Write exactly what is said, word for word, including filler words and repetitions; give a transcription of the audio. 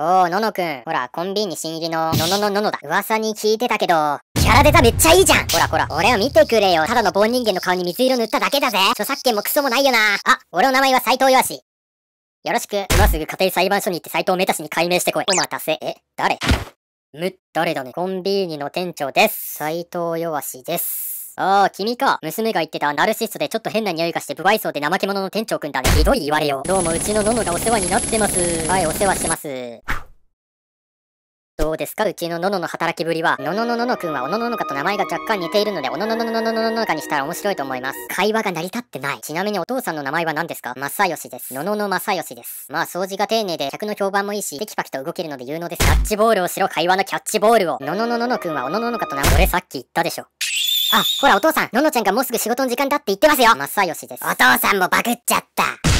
おー、ののくん。ほら、コンビニ新入りののののののだ。噂に聞いてたけど、キャラデザめっちゃいいじゃん。ほらほら、俺を見てくれよ。ただの棒人間の顔に水色塗っただけだぜ。著作権もクソもないよな。あ、俺の名前は斎藤よし。よろしく。今すぐ家庭裁判所に行って斎藤メタ氏に解明してこい。お待たせ。え、誰？む、誰だね。コンビニの店長です。斎藤よしです。ああ、君か。娘が言ってたナルシストでちょっと変な匂いがして不愛想で怠け者の店長くんだね。ひどい言われよ。どうもうちのののがお世話になってます。はい、お世話してます。どうですか、うちのののの働きぶりは。のののののくんはおのののかと名前が若干似ているので、おのののののののののかにしたら面白いと思います。会話が成り立ってない。ちなみにお父さんの名前は何ですか？正義です。ののの正義です。まあ掃除が丁寧で客の評判もいいし、テキパキと動けるので有能です。キャッチボールをしろ、会話のキャッチボールを。のののののくんはおのののかと名前、俺さっき言ったでしょ。あ、ほらお父さん、ののちゃんがもうすぐ仕事の時間だって言ってますよ。正義です。お父さんもバグっちゃった。